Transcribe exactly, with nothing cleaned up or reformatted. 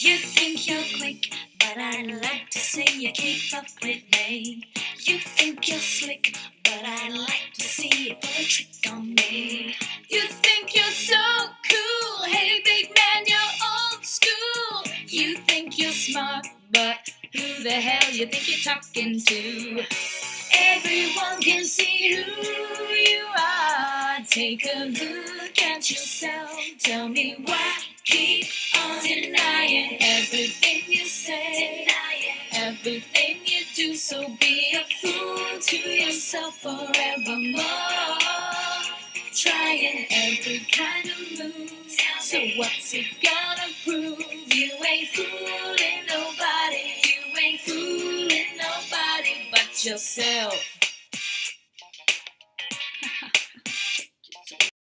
You think you're quick, but I'd like to see you keep up with me. You think you're slick, but I'd like to see you pull a trick on me. You think you're so cool, hey big man, you're old school. You think you're smart, but who the hell you think you're talking to? Everyone can see who you are. Take a look at yourself. Tell me why keep on denying everything you say, everything you do. So be a fool to yourself forevermore. Trying every kind of move. So what's it gonna prove? You ain't fooling nobody. You ain't fooling nobody but yourself.